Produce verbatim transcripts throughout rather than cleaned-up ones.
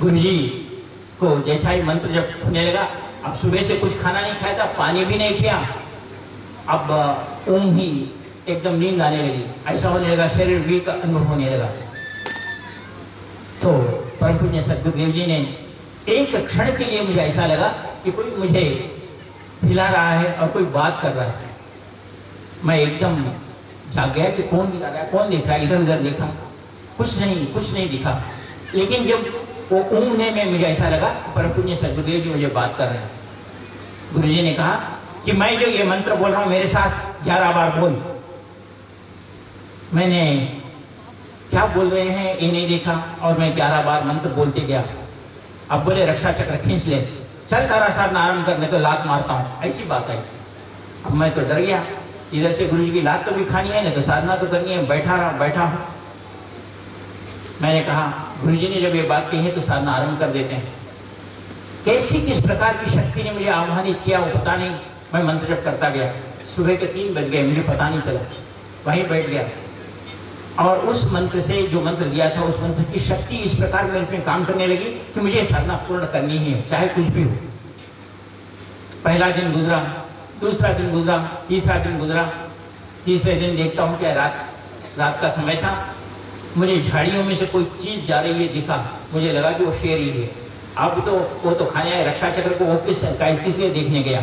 गुरुजी को जैसा ही मंत्र जब होने लगा, अब सुबह से कुछ खाना नहीं खाया था, पानी भी नहीं पिया, अब ऊँग ही एकदम नींद आने लगी, ऐसा होने लगा, शरीर वीक का अनुभव होने लगा। तो परम पूज्य सद्गुरुदेव जी ने एक क्षण के लिए मुझे ऐसा लगा कि कोई मुझे हिला रहा है और कोई बात कर रहा है। मैं एकदम जाग गया कि कौन हिला रहा है, कौन दिख रहा है। इधर उधर देखा, कुछ नहीं कुछ नहीं दिखा। लेकिन जब वो ऊँघने में मुझे ऐसा लगा परम पूज्य सद्गुरुदेव जी मुझे बात कर रहे हैं। गुरु जी ने कहा कि मैं जो ये मंत्र बोल रहा हूँ मेरे साथ ग्यारह बार बोल। मैंने क्या बोल रहे हैं ये नहीं देखा और मैं ग्यारह बार मंत्र बोलते गया। अब बोले रक्षा चक्र खींच ले, चल तारा साधना आरंभ करने, तो लात मारता हूँ, ऐसी बात है। अब मैं तो डर गया, इधर से गुरु जी की लात तो भी खानी है, नहीं तो साधना तो करनी है। बैठा रहा बैठा हूँ। मैंने कहा गुरु जी ने जब ये बात कही है तो साधना आरंभ कर देते हैं। कैसी किस प्रकार की शक्ति ने मुझे आह्वानित किया वो पता नहीं। मैं मंत्र जप करता गया, सुबह के तीन बज गए, मुझे पता नहीं चला। वहीं बैठ गया और उस मंत्र से जो मंत्र दिया था उस मंत्र की शक्ति इस प्रकार मेरे पे काम करने लगी कि मुझे साधना पूर्ण करनी ही है, चाहे कुछ भी हो। पहला दिन गुजरा, दूसरा दिन गुजरा, तीसरा दिन गुजरा। तीसरे दिन देखता हूँ क्या रात रात का समय था, मुझे झाड़ियों में से कोई चीज जा रही है दिखा। मुझे लगा कि वो शेर ही है। अब तो वो तो खाने आए, रक्षा चक्र को वो किस किस लिए देखने गया।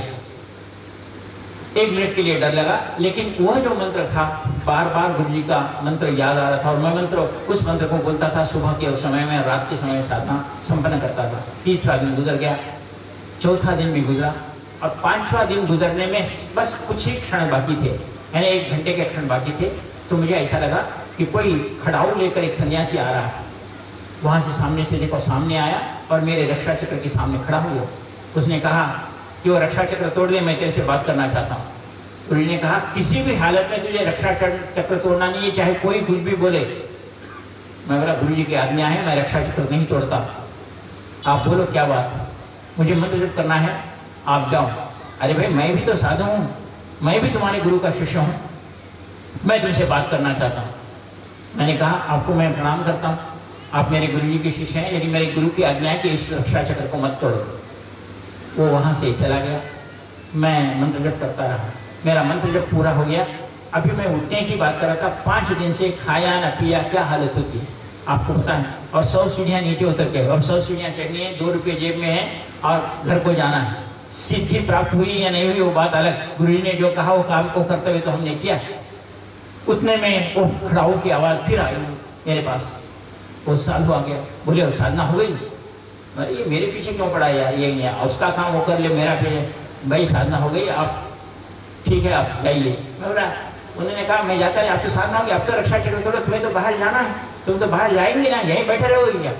एक मिनट के लिए डर लगा, लेकिन वह जो मंत्र था बार बार गुरु जी का मंत्र याद आ रहा था और मैं मंत्र उस मंत्र को बोलता था सुबह के समय में, रात के समय साधना संपन्न करता था। तीसरा दिन गुजर गया, चौथा दिन भी गुजरा और पांचवा दिन गुजरने में बस कुछ ही क्षण बाकी थे, यानी एक घंटे के क्षण बाकी थे। तो मुझे ऐसा लगा कि कोई खड़ाऊ लेकर एक सन्यासी आ रहा है। वहाँ से सामने से देखो, सामने आया और मेरे रक्षा चक्र के सामने खड़ा हुआ। उसने कहा कि वो रक्षा चक्र तोड़ दे, मैं तेरे से बात करना चाहता हूँ। गुरु जी ने कहा किसी भी हालत में तुझे रक्षा चक्र तोड़ना नहीं है, चाहे कोई कुछ भी बोले। मैं बोला गुरु जी की आज्ञा है, मैं रक्षा चक्र नहीं तोड़ता। आप बोलो क्या बात, मुझे मंत्र जप करना है, आप जाओ। अरे भाई मैं भी तो साधु हूँ, मैं भी तुम्हारे गुरु का शिष्य हूँ, मैं तुमसे बात करना चाहता हूँ। मैंने कहा आपको मैं प्रणाम करता हूँ, आप मेरे गुरु जी के शिष्य हैं, लेकिन मेरे गुरु की आज्ञा है कि इस रक्षा चक्र को मत तोड़ो। वो वहाँ से चला गया। मैं मंत्र जप करता रहा, मेरा मंत्र जप पूरा हो गया। अभी मैं उठने की बात कर रहा था, पाँच दिन से खाया न पिया, क्या हालत होती है आपको पता है। और सौ सीढ़ियाँ नीचे उतर के, अब सौ सीढ़ियाँ चढ़नी है, दो रुपये जेब में है और घर को जाना है। सिद्धि प्राप्त हुई या नहीं हुई वो बात अलग, गुरु जी ने जो कहा वो काम को करते हुए तो हमने किया। उतने में वो खड़ाऊ की आवाज़ फिर आई मेरे पास। वो साधु आ गया, बोले साधना हो गई। अरे ये मेरे पीछे क्यों पड़ा यार, ये नहीं, उसका काम वो कर ले, मेरा पीछे। भाई साधना हो गई, आप ठीक है आप जाइए। मैं बोला, उन्होंने कहा मैं जाता नहीं, आप तो साधना होगी, आप तो रक्षा चक्र तोड़ो, तुम्हें तो बाहर जाना है, तुम तो बाहर जाएंगे ना, यहीं बैठे रहोगे क्या।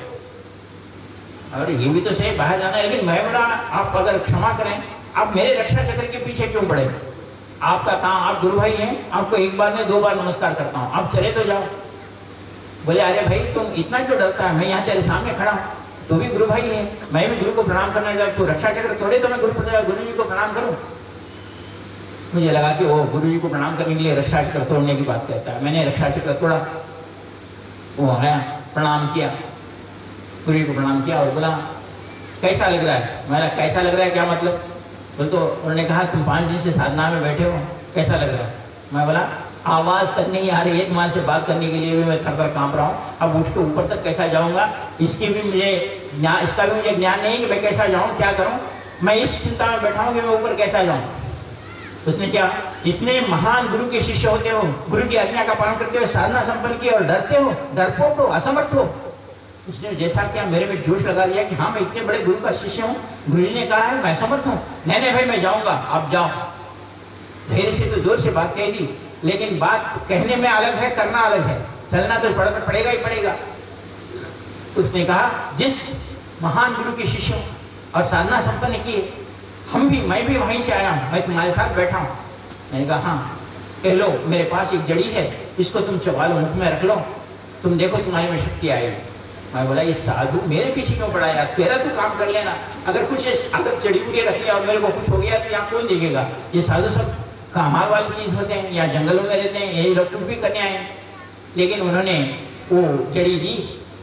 अरे ये भी तो सही, बाहर जाना है, लेकिन मैं बोला आप अगर क्षमा करें, आप मेरे रक्षा चक्र के पीछे क्यों पड़े। आपका काम, आप गुरु भाई हैं, आपको एक बार में दो बार नमस्कार करता हूँ, आप चले तो जाओ। बोले अरे भाई तुम इतना क्यों डरता है, मैं यहाँ तेरे सामने खड़ा हूँ, तो भी गुरु भाई है, मैं भी गुरु को प्रणाम करना चाहता हूँ। तो रक्षा चक्र तोड़े तो मैं गुरु गुरु जी को प्रणाम करूँ। मुझे लगा कि वो गुरु जी को प्रणाम करने के लिए रक्षा चक्र तोड़ने की बात कहता है। मैंने रक्षा चक्र तोड़ा, वो आया, प्रणाम किया, गुरु जी को प्रणाम किया और बोला कैसा लग रहा है। मैंने कैसा लग रहा है क्या मतलब, बोल तो उन्होंने कहा तुम पाँच दिन से साधना में बैठे हो, कैसा लग रहा है। मैं बोला आवाज़ तक नहीं आ रही, एक माँ से बात करने के लिए भी मैं थर थर काँप रहा हूँ, अब उठ के ऊपर तक कैसा जाऊँगा, इसकी भी मुझे ज्ञान, इसका भी मुझे ज्ञान नहीं कि मैं कैसा जाऊँ, क्या करूँ, मैं इस चिंता में बैठा हूँ कि मैं ऊपर कैसा जाऊँ। उसने क्या, इतने महान गुरु के शिष्य होते हो, गुरु की आज्ञा का पालन करते हो, साधना संपन्न की और डरते हो, डरपोक हो, असमर्थ हो। उसने जैसा क्या मेरे में जोश लगा दिया कि हाँ मैं इतने बड़े गुरु का शिष्य हूँ, गुरु जी ने कहा है मैं समर्थ हूँ। नहीं नहीं भाई मैं जाऊँगा, आप जाओ। धैर्य से तो जोर से बात कह दी, लेकिन बात कहने में अलग है, करना अलग है, चलना तो पड़, पड़ेगा ही पड़ेगा। उसने कहा जिस महान गुरु के शिष्य और साधना संपन्न किए, हम भी, मैं भी वहीं से आया हूँ, मैं तुम्हारे साथ बैठा हूँ। मैंने कहा हाँ, कह लो मेरे पास एक जड़ी है, इसको तुम चबा लो, मुख में रख लो, तुम देखो तुम्हारी में शक्ति आएगी। मैं बोला ये साधु मेरे पीछे क्यों पड़ा यार, तेरा तो काम कर लेना, अगर कुछ अगर जड़ी बूटी रख लिया और मेरे को कुछ हो गया तो यहाँ कौन देखेगा। ये साधु सब कमाल वाली चीज़ होते हैं, या जंगलों में रहते हैं, यही लोग कुछ भी करने आए। लेकिन उन्होंने वो जड़ी दी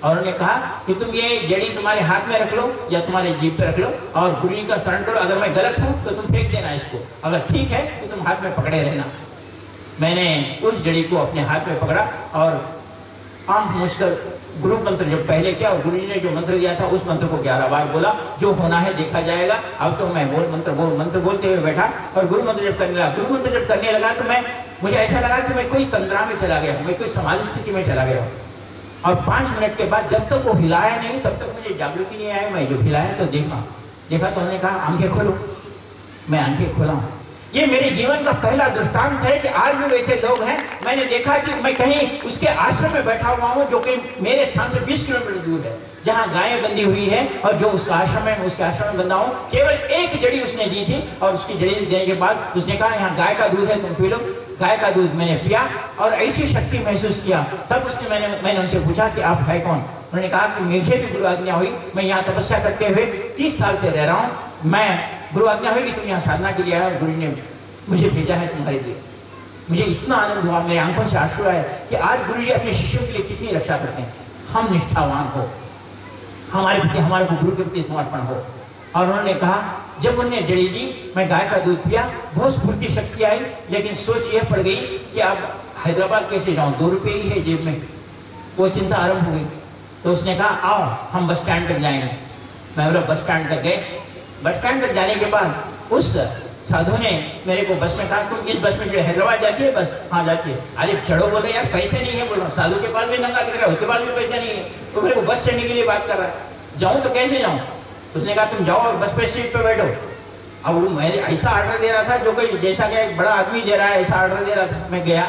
और उन्होंने कहा कि तुम ये जड़ी तुम्हारे हाथ में रख लो या तुम्हारे जीभ पे रख लो और गुरु जी का स्मरण करो, अगर मैं गलत हूँ तो तुम फेंक देना इसको, अगर ठीक है तो तुम हाथ में पकड़े रहना। मैंने उस जड़ी को अपने हाथ में पकड़ा और आंख मूछकर गुरु मंत्र जब पहले किया और गुरु जी ने जो मंत्र दिया था उस मंत्र को ग्यारह बार बोला, जो होना है देखा जाएगा। अब तो मैं बोल मंत्र बोल मंत्र बोलते हुए बैठा और गुरु मंत्र जब करने लगा गुरु मंत्र जब करने लगा तो मैं मुझे ऐसा लगा कि मैं कोई तंद्रा में चला गया, मैं कोई समाधि स्थिति में चला गया। और पाँच मिनट के बाद जब तक वो हिलाया नहीं तब तक मुझे जागृति नहीं आई। मैं जो हिलाया तो देखा देखा तो उन्होंने कहा आंखें खोलो। मैं आंखें खोला हूँ। ये मेरे जीवन का पहला दृष्टांत है कि आज भी वैसे लोग हैं। मैंने देखा कि मैं कहीं उसके आश्रम में बैठा हुआ हूँ जो कि मेरे स्थान से बीस किलोमीटर दूर है, जहाँ गायें बंधी हुई है और जो उसका आश्रम है उसके आश्रम में बंधा हूँ। केवल एक जड़ी उसने दी थी और उसकी जड़ी देने के बाद उसने कहा यहाँ गाय का दूध है, तुम पी लो। गाय का दूध मैंने पिया और ऐसी शक्ति महसूस किया। तब उसने मैंने मैंने उनसे पूछा कि आप है कौन? उन्होंने कहा कि मुझे भी गुरु आज्ञा हुई, मैं यहाँ तपस्या करते हुए तीस साल से रह रहा हूँ। मैं गुरु आज्ञा हुई कि तुम यहाँ साधना के लिए आए और गुरु ने मुझे भेजा है तुम्हारे लिए। मुझे इतना आनंद हुआ, मेरी आंखों से आंसू आए कि आज गुरु जी अपने शिष्यों के लिए कितनी रक्षा करते हैं। हम निष्ठावान हो, हमारे प्रति हमारे को गुरु के प्रति समर्पण हो। और उन्होंने कहा जब उन्होंने जड़ी दी, मैं गाय का दूध पिया, बहुत स्फूर्ति शक्ति आई, लेकिन सोच यह पड़ गई कि अब हैदराबाद कैसे जाऊँ, दो रुपये ही है जेब में। वो चिंता आरंभ हो गई। तो उसने कहा आओ हम बस स्टैंड तक जाएंगे। मैं बोला बस स्टैंड तक गए। बस स्टैंड तक जाने के बाद उस साधु ने मेरे को बस में कहा तुम इस बस में जो हैदराबाद जाती है बस? हाँ जाती है। अरे चढ़ो। बोल रहे यार पैसे नहीं है। बोल रहा साधु के पास भी नंगा दिख रहा है, उसके पास भी पैसा नहीं है, तो मेरे को बस चढ़ने के लिए बात कर रहा है। जाऊँ तो कैसे जाऊँ? उसने कहा तुम जाओ और बस पे सीट पे बैठो। अब वो मेरे ऐसा ऑर्डर दे रहा था जो कोई जैसा कि एक बड़ा आदमी दे रहा है ऐसा ऑर्डर दे रहा था। मैं गया,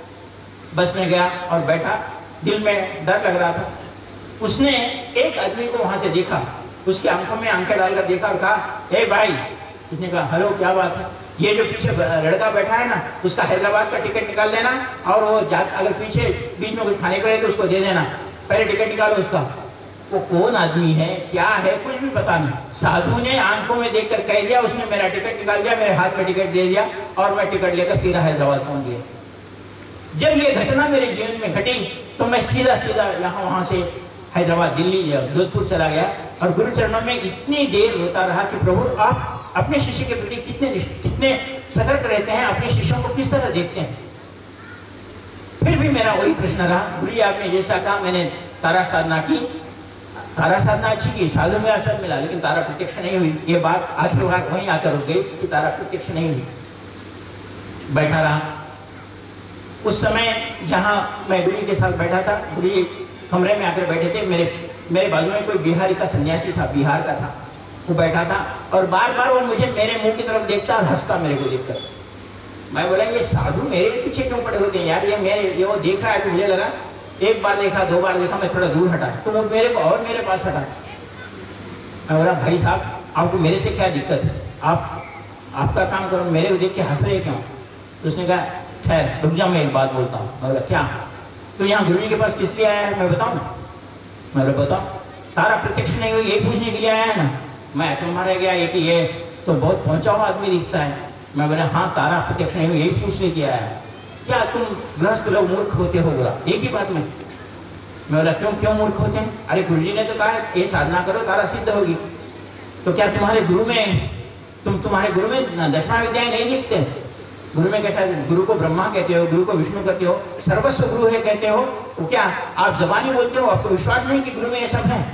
बस में गया और बैठा, दिल में डर लग रहा था। उसने एक आदमी को वहां से देखा, उसकी आंखों में आंखें डालकर देखा और कहा हे भाई। उसने कहा हेलो क्या बात है? ये जो पीछे लड़का बैठा है ना उसका हैदराबाद का टिकट निकाल देना और वो अगर पीछे बीच में कुछ खाने को है तो उसको दे देना, पहले टिकट निकालो उसका। वो कौन आदमी है, क्या है, कुछ भी पता नहीं। साधु ने आंखों में देखकर कह दिया, उसने मेरा टिकट निकाल दिया, मेरे हाथ में टिकट दे दिया और मैं टिकट लेकर सीधा हैदराबाद पहुंच गया। जब ये घटना मेरे जीवन में घटी तो मैं सीधा सीधा यहाँ वहाँ से हैदराबाद, दिल्ली, जोधपुर चला गया और गुरु चरणों में इतनी देर रोता रहा कि प्रभु आप अपने शिष्य के प्रति कितने कितने सतर्क रहते हैं, अपने शिष्यों को किस तरह देखते हैं। फिर भी मेरा वही प्रश्न रहा, गुरु जी आपने जैसा कहा, मैंने तारा साधना की, तारा साधना अच्छी की, साधु में असर मिला, लेकिन तारा प्रत्यक्ष नहीं हुई। ये बात आखिर बात वहीं आकर रुक गई कि तारा प्रत्यक्ष नहीं हुई। बैठा रहा। उस समय जहाँ मैं गुरु जी के साथ बैठा था, गुरु जी कमरे में आकर बैठे थे। मेरे मेरे बाजू में कोई बिहारी का सन्यासी था, बिहार का था, वो बैठा था और बार बार वो मुझे मेरे मुंह की तरफ देखता और हंसता मेरे को देखकर। मैं बोला ये साधु मेरे पीछे क्यों पड़े होते हैं यार, ये मेरे ये वो देख रहा है। तो मुझे लगा एक बार देखा, दो बार देखा, मैं थोड़ा दूर हटा तो वो मेरे को और मेरे पास हटा। मैं बोला भाई साहब आपको मेरे से क्या दिक्कत है, आप आपका काम करो, मेरे को देख के हंस रहे क्यों? तो उसने कहा खैर रुक जा, मैं एक बात बोलता हूँ। मैं बोला क्या? तो यहाँ गुरु जी के पास किस लिए आया है मैं बताऊँ? मैं बोला बताओ। तारा प्रत्यक्ष नहीं हुई यही पूछने के लिए आया है ना? मैं अचंभा रह गया, ये कि ये तो बहुत पहुंचा हुआ आदमी दिखता है। मैं बोला हाँ तारा प्रत्यक्ष नहीं हुई यही पूछने के आया है। क्या तुम गृहस्थ लोग मूर्ख होते हो? बोला एक ही बात में। मैं बोला क्यों क्यों मूर्ख होते हैं? अरे गुरुजी ने तो कहा ये साधना करो तारा सिद्ध होगी। तो क्या तुम्हारे गुरु में तुम तुम्हारे गुरु में दशमा विद्याएं नहीं दिखते? गुरु में कैसा? गुरु को ब्रह्मा कहते हो, गुरु को विष्णु कहते हो, सर्वस्व गुरु है कहते हो, तो क्या आप जबानी बोलते हो? आपको विश्वास नहीं कि गुरु में ये सब है?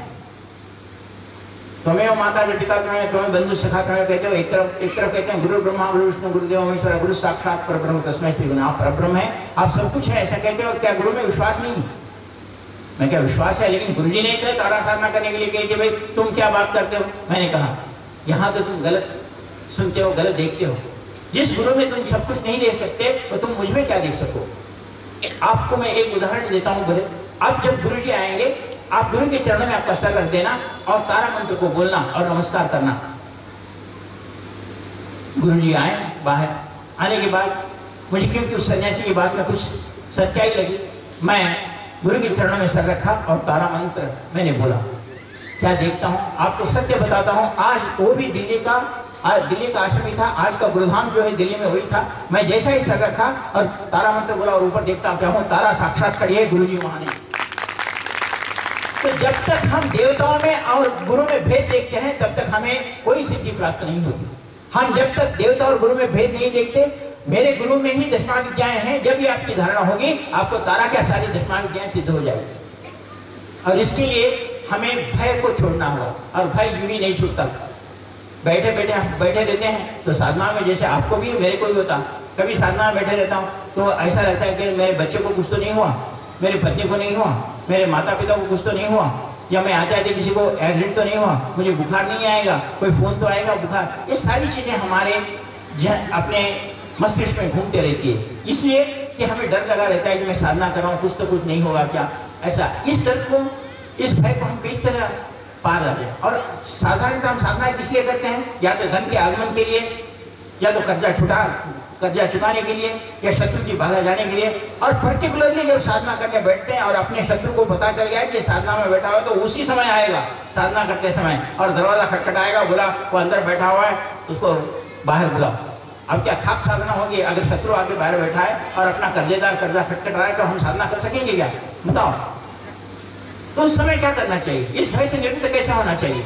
तुम्हें माता जटिका तुम्हें तुम्हें बंधु सखा तुम्हें कहते हो, एक तरफ एक तरफ कहते हैं गुरु ब्रह्मा गुरु विष्णु गुरुदेव महेश्वर, गुरु साक्षात परब्रह्म तस्मै श्री गुरु। आप परब्रह्म है, आप सब कुछ है ऐसा कहते हो, क्या गुरु में विश्वास नहीं? मैं क्या विश्वास है, लेकिन गुरुजी ने कहा तारा साधना करने के लिए कही कि भाई तुम क्या बात करते हो? मैंने कहा यहाँ तो तुम गलत सुनते हो, गलत देखते हो। जिस गुरु में तुम सब कुछ नहीं देख सकते तो तुम मुझ में क्या देख सको? आपको मैं एक उदाहरण देता हूँ। बोले अब जब गुरु जी आएंगे आप गुरु के चरणों में आपका सर रख देना और तारा मंत्र को बोलना और नमस्कार करना। गुरु जी आए बाहर, आने के बाद मुझे क्योंकि उस सन्यासी की बात में कुछ सच्चाई लगी, मैं गुरु के चरणों में सर रखा और तारा मंत्र मैंने बोला। क्या देखता हूँ, आपको सत्य बताता हूँ, आज वो भी दिल्ली का आज दिल्ली का आश्रम ही था, आज का गुरुधाम जो है दिल्ली में वही था। मैं जैसा ही सर रखा और तारा मंत्र बोला और ऊपर देखता क्या हूँ, तारा साक्षात खड़ी है, गुरु जी वहां नहीं। तो जब तक हम देवताओं में और गुरु में भेद देखते हैं तब तक हमें कोई सिद्धि प्राप्त नहीं होती। हम जब तक देवता और गुरु में भेद नहीं देखते, मेरे गुरु में ही दशमा विद्याएं हैं, जब भी आपकी धारणा होगी आपको तारा क्या सारी दशमा विद्याएं सिद्ध हो जाएगी। और इसके लिए हमें भय को छोड़ना होगा, और भय यूं ही नहीं छूटता। बैठे बैठे हम बैठे रहते हैं तो साधना में, जैसे आपको भी मेरे को भी होता, कभी साधना में बैठे रहता हूँ तो ऐसा लगता है कि मेरे बच्चे को कुछ तो नहीं हुआ, मेरी पत्नी को नहीं हुआ, मेरे माता पिता को कुछ तो नहीं हुआ, या मैं आते आते किसी को एक्सीडेंट तो नहीं हुआ, मुझे बुखार नहीं आएगा, कोई फोन तो आएगा बुखार। ये सारी चीजें हमारे अपने मस्तिष्क में घूमते रहती है, इसलिए कि हमें डर लगा रहता है कि मैं साधना कर रहा हूँ, कुछ तो कुछ नहीं होगा क्या, ऐसा। इस डर को, इस भय को हम किस तरह पार आ जाए। और साधारणतः हम साधना किस लिए करते हैं, या तो धन के आगमन के लिए, या तो कर्जा छुटा कर्जा चुकाने के लिए, या शत्रु की बाधा जाने के लिए। और पर्टिकुलरली जब साधना करने बैठते हैं और अपने शत्रु को पता चल गया कि साधना में बैठा हुआ है, तो उसी समय आएगा साधना करते समय, और दरवाजा खटखटाएगा, बोला वो अंदर बैठा हुआ है उसको बाहर बुलाओ। अब क्या खाक साधना होगी अगर शत्रु आके बाहर बैठा है और अपना कर्जेदार कर्जा खटखट रहा है, तो हम साधना कर सकेंगे क्या, बताओ। तो उस समय क्या करना चाहिए, इस भय से निवृत्त कैसा होना चाहिए।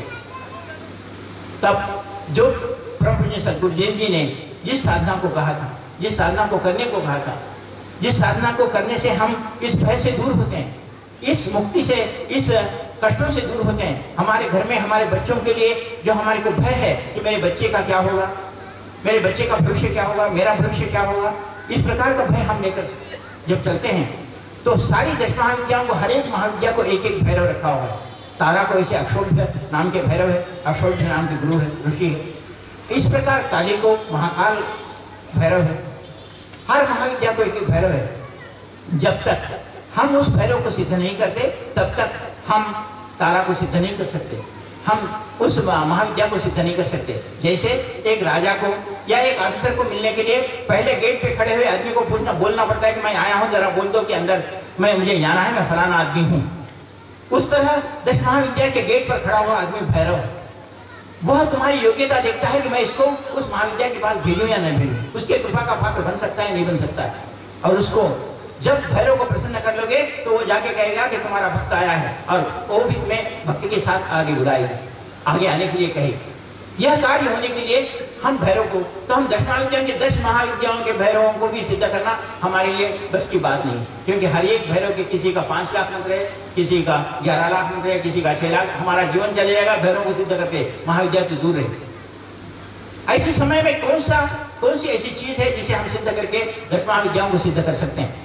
तब जो परम पूज्य सद्गुरु जैन जी ने जिस साधना को कहा था, जिस साधना को करने को कहा था, जिस साधना को करने से हम इस भय से दूर होते हैं, इस मुक्ति से, इस कष्टों से दूर होते हैं। हमारे घर में हमारे बच्चों के लिए जो हमारे को भय है कि मेरे बच्चे का क्या होगा, मेरे बच्चे का भविष्य क्या होगा, मेरा भविष्य क्या होगा, इस प्रकार का भय हम लेकर जब चलते हैं तो सारी दस महाविद्याओं को, हर एक महाविद्या को एक एक भैरव रखा हुआ है। तारा को ऐसे अक्षोभ्य नाम के भैरव है, अक्षोभ्य नाम के गुरु है, ऋषि है। इस प्रकार काली को महाकाल भैरव है, हर महाविद्या को एक एक भैरव है। जब तक हम उस भैरव को सिद्ध नहीं करते तब तक हम तारा को सिद्ध नहीं कर सकते, हम उस महाविद्या को सिद्ध नहीं कर सकते। जैसे एक राजा को या एक ऑफिसर को मिलने के लिए पहले गेट पे खड़े हुए आदमी को पूछना बोलना पड़ता है कि मैं आया हूँ, जरा बोल दो कि अंदर मैं मुझे जाना है, मैं फलाना आदमी हूँ। उस तरह दस महाविद्या के गेट पर खड़ा हुआ आदमी भैरव, वह तुम्हारी योग्यता देखता है कि मैं इसको उस महाविद्या के पास भेजूं या नहीं भेजूं, उसके कृपा का पात्र बन सकता है नहीं बन सकता है। और उसको जब भैरव को प्रसन्न कर लोगे तो वो जाके कहेगा कि तुम्हारा भक्त आया है, और वो भी तुम्हें भक्ति के साथ आगे बुलाएगा, आगे आने के लिए कहेगी। यह कार्य होने के लिए हम भैरव को, तो हम दस महाविद्याओं के दस महाविद्याओं के भैरवों को भी सिद्ध करना हमारे लिए बस की बात नहीं, क्योंकि हर एक भैरव के किसी का पाँच लाख मंत्र है, किसी का ग्यारह लाख मंत्र है, किसी का छह लाख। हमारा जीवन चले जाएगा भैरव को सिद्ध करके, महाविद्या तो दूर रहे। ऐसे समय में कौन सा कौन सी ऐसी चीज है जिसे हम सिद्ध करके दस महाविद्याओं को सिद्ध कर सकते हैं।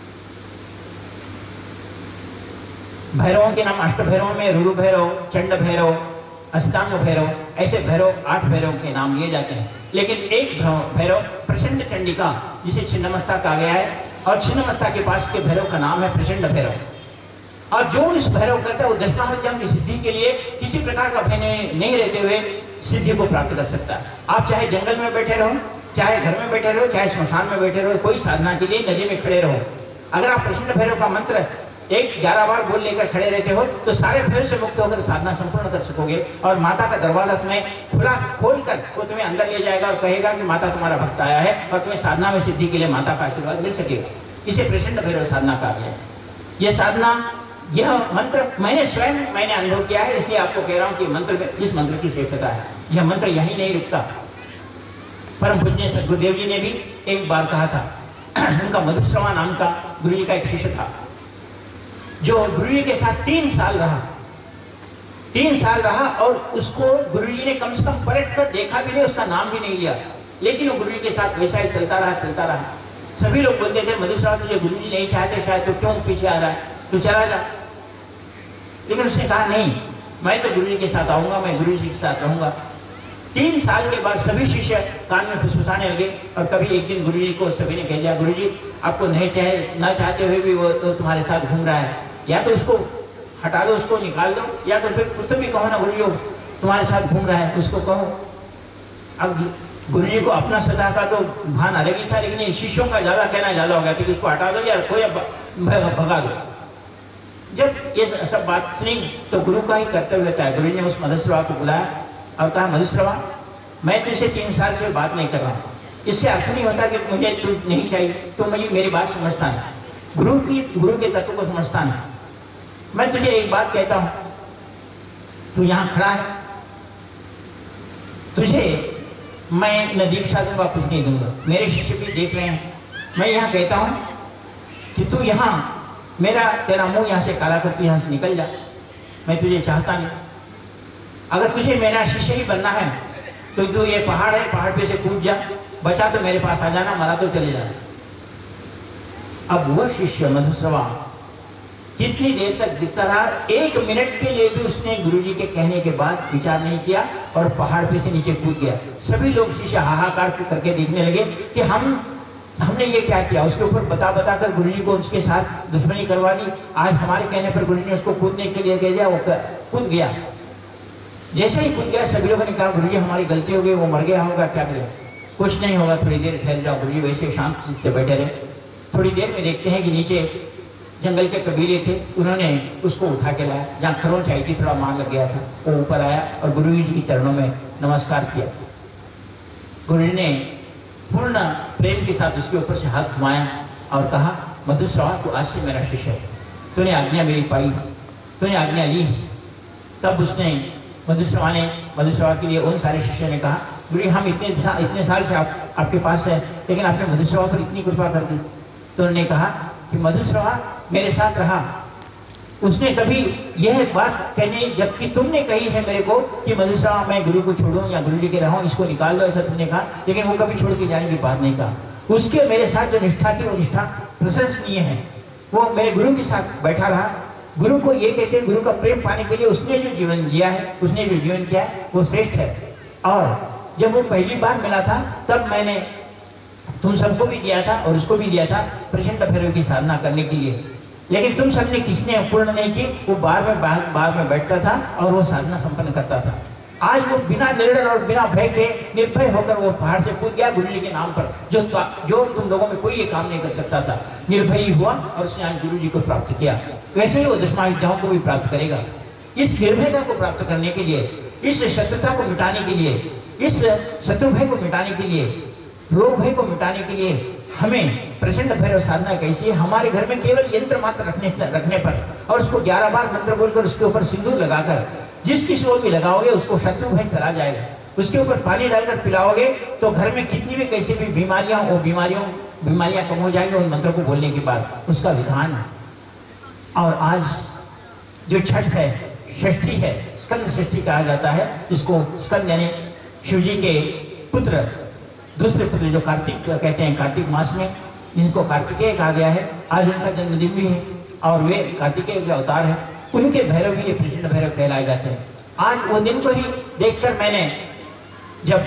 भैरवों के नाम अष्ट भैरवों में रुरु भैरव, चंड भैरव, अष्टांग भैरव, ऐसे भैरव आठ भैरव के नाम लिए जाते हैं। लेकिन एक भैरव प्रचंड चंडिका जिसे छिन्नमस्ता कहा गया है, और छिन्नमस्ता के पास के भैरव का नाम है प्रचंड भैरव। और जो इस भैरव करता है वो दस महाविद्याओं की सिद्धि के लिए किसी प्रकार का भय नहीं रहते हुए सिद्धि को प्राप्त कर सकता है। आप चाहे जंगल में बैठे रहो, चाहे घर में बैठे रहो, चाहे स्मशान में बैठे रहो, कोई साधना के लिए नदी में खड़े रहो, अगर आप प्रचंड भैरव का मंत्र एक ग्यारह बार बोल लेकर खड़े रहते हो तो सारे भय से मुक्त होकर साधना संपूर्ण कर सकोगे। और माता का दरवाजा तुम्हें खुला खोल कर वो तुम्हें अंदर ले जाएगा और कहेगा कि माता तुम्हारा भक्त आया है, और तुम्हें साधना में सिद्धि के लिए माता का आशीर्वाद मिल सकेगा। इसे प्रचंड भैरव साधना कहा गया है। यह साधना, यह मंत्र मैंने स्वयं मैंने अनुभव किया है, इसलिए आपको कह रहा हूँ कि मंत्र में इस मंत्र की श्रेष्ठता है। यह मंत्र यही नहीं रुकता। परम पूज्य सद्गुरुदेव जी ने भी एक बार कहा था, उनका मधुश्रवा नाम का गुरु जी का एक शिष्य था जो गुरु जी के साथ तीन साल रहा तीन साल रहा और उसको गुरु जी ने कम से कम पलट कर देखा भी नहीं, उसका नाम भी नहीं लिया, लेकिन वो गुरु जी के साथ वैसा ही चलता रहा चलता रहा। सभी लोग बोलते थे मधुश्रवा तुझे गुरु जी नहीं चाहते शायद, तो क्यों पीछे आ रहा है, तू चला जा। लेकिन उसने कहा नहीं, मैं तो गुरु जी के साथ आऊंगा, मैं गुरु जी के साथ रहूंगा। तीन साल के बाद सभी शिष्य कान में फुसफुसाने लगे, और कभी एक दिन गुरु जी को सभी ने कह दिया, गुरु जी आपको नहीं चाहे ना चाहते हुए भी वो तो तुम्हारे साथ घूम रहा है, या तो उसको हटा दो, उसको निकाल दो, या तो फिर कुछ तो भी कहो ना, गुरु जी तुम्हारे साथ घूम रहा है उसको कहो। अब गुरु जी को अपना सदा का तो भान अलग ही था, लेकिन ये शिष्यों का ज्यादा कहना ज्यादा हो गया कि उसको हटा दो या कोई भगा दो। जब ये सब बात सुनी तो गुरु का ही कर्तव्य होता है। गुरु ने उस मधुश्रवा को बुलाया और कहा, मधुश्रवा मैं तुझसे तीन साल से बात नहीं कर रहा हूँ, इससे अर्थ नहीं होता कि मुझे तू नहीं चाहिए, तो मुझे मेरी बात समझता है, गुरु की गुरु के तत्व को समझता है। मैं तुझे एक बात कहता हूं, तू यहां खड़ा है, तुझे मैं न दीक्षा दूंगा, कुछ नहीं दूंगा, मेरे शिष्य भी देख रहे हैं। मैं यहाँ कहता हूँ कि तू यहाँ मेरा तेरा मुंह यहाँ से काला करके यहाँ से निकल जा, मैं तुझे चाहता नहीं। अगर तुझे मेरा शिष्य ही बनना है तो तू ये पहाड़ है, पहाड़ पे से कूद जा, बचा तो मेरे पास आ जाना, मरा तो चले जाना। अब वह शिष्य मधुश्रवा कितनी देर तक दिखता रहा, एक मिनट के लिए भी उसने गुरुजी के कहने के बाद विचार नहीं किया और पहाड़ पे से नीचे कूद गया। सभी लोग शिष्य हाहाकार करके देखने लगे कि हम हमने ये क्या किया। उसके ऊपर बता बता कर गुरुजी को उसके साथ दुश्मनी करवा दी। आज हमारे कहने पर गुरुजी ने उसको कूदने के लिए कह दिया, वो कूद गया। जैसे ही कूद गया सभी लोगों ने कहा गुरुजी हमारी गलती हो गई, वो मर गया होगा, क्या करें। कुछ नहीं होगा, थोड़ी देर ठहर जाओ। गुरुजी वैसे शांत से बैठे रहे। थोड़ी देर में देखते हैं कि नीचे जंगल के कबीले थे, उन्होंने उसको उठा के लाया। जहाँ खरोंच आई थी, थोड़ा मार लग गया था, वो ऊपर आया और गुरुजी के चरणों में नमस्कार किया। गुरुजी ने पूर्ण प्रेम के साथ उसके ऊपर से हाथ घुमाया और कहा मधुश्रवा तू आज से मेरा शिष्य है, तूने आज्ञा मेरी पाई, तूने आज्ञा ली। तब उसने मधुश्रवा ने मधुश्रवा के लिए उन सारे शिष्यों ने कहा गुरुजी हम इतने इतने साल से आप, आपके पास है, लेकिन आपने मधुश्रवा पर इतनी कृपा कर दी। तो उन्होंने कहा कि मधुश्रवा मेरे साथ रहा, उसने कभी यह बात कही जबकि तुमने कही है मेरे को कि मधुश्रवा मैं गुरु को छोड़ूं या गुरु जी के रहूं, इसको निकाल दो, ऐसा तुमने कहा, लेकिन वो कभी छोड़ के जाने की बात नहीं कहा। उसके मेरे साथ जो निष्ठा थी वो निष्ठा प्रशंसनीय है। वो मेरे गुरु के साथ बैठा रहा। गुरु को ये कहते हैं गुरु का प्रेम पाने के लिए उसने जो जीवन जिया है, उसने जो जीवन किया है वो श्रेष्ठ है। और जब वो पहली बार मिला था तब मैंने तुम सबको भी दिया था और उसको भी दिया था प्रचंड भैरव की साधना करने के लिए, लेकिन तुम सबने किसी ने पूर्ण नहीं की। वो बार में बार, बार में बैठता था और वो साधना संपन्न करता था। आज वो बिना निर्णय और बिना भय के निर्भय होकर वो पहाड़ से कूद गया गुरु जी के नाम पर, जो जो तुम लोगों में कोई ये काम नहीं कर सकता था। निर्भय हुआ और उसने आज गुरु जी को प्राप्त किया। वैसे ही वो दशमा विद्याओं को भी प्राप्त करेगा। इस निर्भयता को प्राप्त करने के लिए, इस शत्रुता को मिटाने के लिए, इस शत्रु भय को मिटाने के लिए, रोग भय को मिटाने के लिए हमें प्रचंड भैरव साधना कैसी है। हमारे घर में केवल यंत्र मात्र रखने रखने पर और उसको ग्यारह बार मंत्र बोलकर उसके ऊपर सिंदूर लगाकर जिस किसी को भी लगाओगे उसको शत्रु भय चला जाएगा। उसके ऊपर पानी डालकर पिलाओगे तो घर में कितनी भी कैसी भी बीमारियां वो बीमारियों बीमारियां कम हो जाएंगी उन मंत्रों को बोलने के बाद। उसका विधान है। और आज जो छठ है, षष्ठी है, स्कंद षष्ठी कहा जाता है। इसको स्कंद यानी शिव जी के पुत्र, दूसरे पुत्र जो कार्तिक कहते हैं, कार्तिक मास में जिनको कार्तिकेय कहा गया है, आज उनका जन्मदिन भी है और वे कार्तिकेय के अवतार है। उनके भैरव भी ये प्रचंड भैरव कहलाए जाते हैं। आज वो दिन को ही देखकर मैंने, जब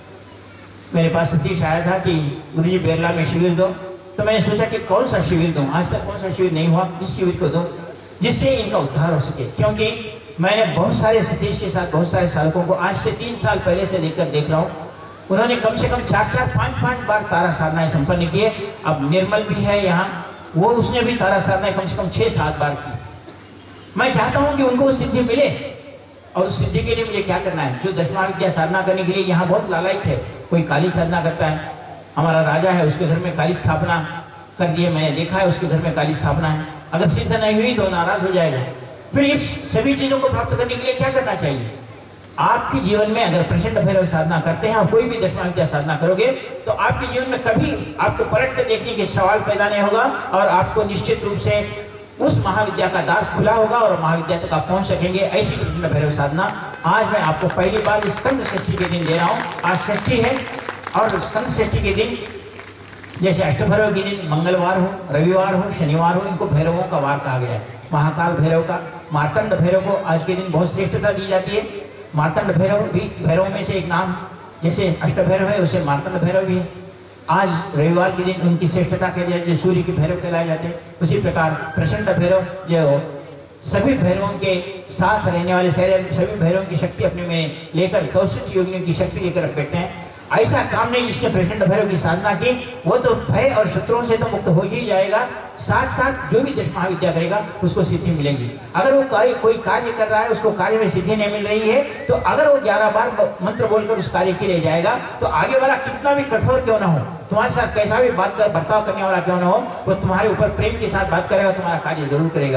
मेरे पास सतीश आया था कि गुरुजी बेरला में शिविर दो, तो मैंने सोचा कि कौन सा शिविर दूं। आज तक कौन सा शिविर नहीं हुआ, इस शिविर को दूं जिससे इनका उद्धार हो सके। क्योंकि मैंने बहुत सारे सतीश के साथ बहुत सारे साधकों को आज से तीन साल पहले से देखकर देख रहा हूँ। उन्होंने कम से कम चार चार पांच पांच बार तारा साधनाएं संपन्न किए। अब निर्मल भी है यहाँ, वो उसने भी तारा साधनाएं कम से कम छह सात बार की। मैं चाहता हूँ कि उनको वो सिद्धि मिले और उस सिद्धि के लिए मुझे क्या करना है। जो दशमा विद्या साधना करने के लिए यहाँ बहुत लालायित है। कोई काली साधना करता है, हमारा राजा है उसके घर में काली स्थापना कर दी है, मैंने देखा है उसके घर में काली स्थापना है। अगर सिद्ध नहीं हुई तो नाराज हो जाएगा। फिर इस सभी चीजों को प्राप्त करने के लिए क्या करना चाहिए। आपके जीवन में अगर प्रचंड भैरव साधना करते हैं और कोई भी दशमा विद्या साधना करोगे तो आपके जीवन में कभी आपको पलट कर देखने के सवाल पैदा नहीं होगा और आपको निश्चित रूप से उस महाविद्या का द्वार खुला होगा और महाविद्या तक आप पहुंच सकेंगे। ऐसी प्रचंड भैरव साधना आज मैं आपको पहली बार स्कंद षष्ठी के दिन दे रहा हूँ। आज षष्ठी है और स्कंद षष्ठी के दिन जैसे अष्टभैरव के दिन मंगलवार हो, रविवार हो, शनिवार हो, इनको भैरवों का वार कहा गया है। महाकाल भैरव का, मार्तंड भैरव को आज के दिन बहुत श्रेष्ठता दी जाती है। मार्तंड भैरव भी भैरव में से एक नाम, जैसे अष्टभैरव है उसे मार्तंड भैरव भी है। आज रविवार के दिन उनकी श्रेष्ठता के लिए जो सूर्य के भैरव कहलाए जाते हैं, उसी प्रकार प्रचंड भैरव जो सभी भैरवों के साथ रहने वाले सभी भैरवों की शक्ति अपने में लेकर चौसठ योगियों की शक्ति लेकर बैठे हैं। ऐसा काम नहीं जिसने प्रचंड भैरव की साधना की वो तो भय और शत्रुओं से तो मुक्त हो ही जाएगा, साथ साथ जो भी दश महाविद्या करेगा उसको सिद्धि मिलेगी। अगर वो कोई कोई कार्य कर रहा है उसको कार्य में सिद्धि नहीं मिल रही है तो अगर वो ग्यारह बार मंत्र बोलकर उस कार्य के लिए जाएगा तो आगे वाला कितना भी कठोर क्यों ना हो, तुम्हारे साथ कैसा भी बात कर बर्ताव करने वाला क्यों ना हो, वो तुम्हारे ऊपर प्रेम के साथ बात करेगा, तुम्हारा कार्य जरूर करेगा।